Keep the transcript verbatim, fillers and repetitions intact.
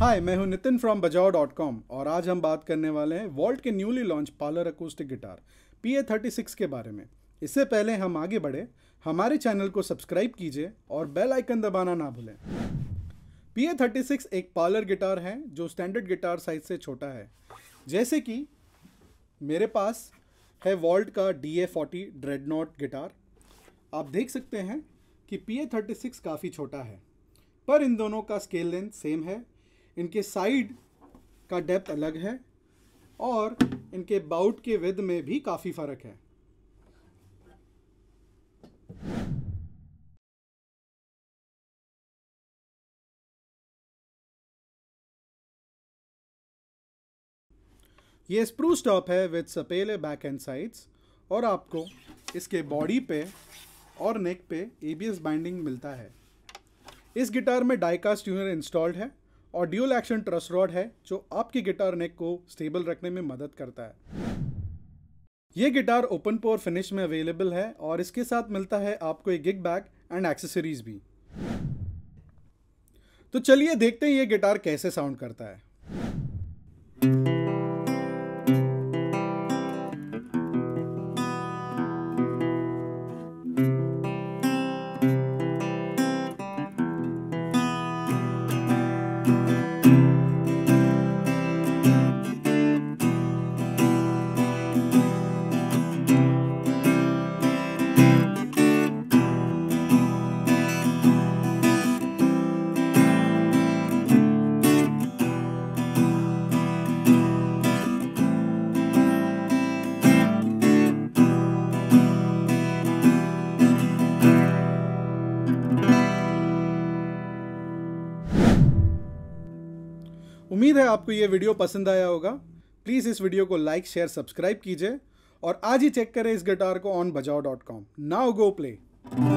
हाय, मैं हूं Nitin from Bajaao dot com और आज हम बात करने वाले हैं वॉल्ट के newly launch parlour acoustic guitar P A thirty six के बारे में। इससे पहले हम आगे बढ़े, हमारे चैनल को सब्सक्राइब कीजिए और बेल आइकन दबाना ना भूलें। पी ए थर्टी सिक्स एक पार्लर गिटार है जो स्टैंडर्ड गिटार साइज से छोटा है। जैसे कि मेरे पास है वॉल्ट का D A forty dreadnought guitar. आप देख सकते हैं कि पी ए थर्टी सिक्स काफ़ी छोटा है, पर इन दोनों का स्केल लेंथ सेम है। इनके साइड का डेप्थ अलग है और इनके बाउट के विड्थ में भी काफ़ी फ़र्क है। ये स्प्रूस टॉप है with sapele back and sides और आपको इसके बॉडी पे और नेक पे ए बी एस बाइंडिंग मिलता है। इस गिटार में डाइकास्ट ट्यूनर इंस्टॉल्ड है और ड्यूल एक्शन ट्रस रॉड है जो आपकी गिटार नेक को स्टेबल रखने में मदद करता है। ये गिटार ओपन पोर फिनिश में अवेलेबल है और इसके साथ मिलता है आपको एक गिग बैग एंड एक्सेसरीज भी। तो चलिए देखते हैं ये गिटार कैसे साउंड करता है। उम्मीद है आपको ये वीडियो पसंद आया होगा। प्लीज़ इस वीडियो को लाइक, शेयर, सब्सक्राइब कीजिए और आज ही चेक करें इस गिटार को on Bajaao dot com. Now go play.